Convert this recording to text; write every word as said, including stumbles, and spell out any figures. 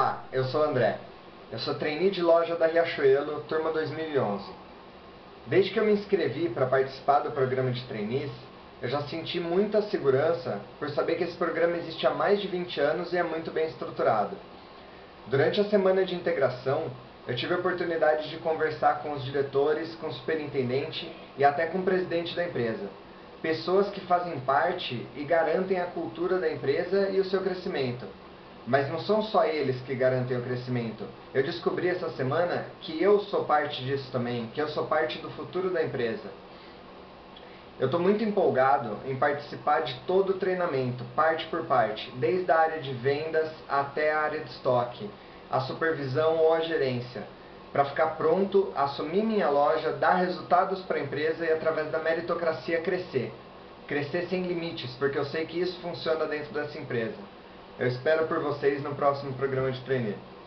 Olá, eu sou o André. Eu sou trainee de loja da Riachuelo, turma dois mil e onze. Desde que eu me inscrevi para participar do programa de trainees, eu já senti muita segurança por saber que esse programa existe há mais de vinte anos e é muito bem estruturado. Durante a semana de integração, eu tive a oportunidade de conversar com os diretores, com o superintendente e até com o presidente da empresa. Pessoas que fazem parte e garantem a cultura da empresa e o seu crescimento. Mas não são só eles que garantem o crescimento. Eu descobri essa semana que eu sou parte disso também, que eu sou parte do futuro da empresa. Eu estou muito empolgado em participar de todo o treinamento, parte por parte, desde a área de vendas até a área de estoque, a supervisão ou a gerência, para ficar pronto, assumir minha loja, dar resultados para a empresa e através da meritocracia crescer. Crescer sem limites, porque eu sei que isso funciona dentro dessa empresa. Eu espero por vocês no próximo programa de trainee.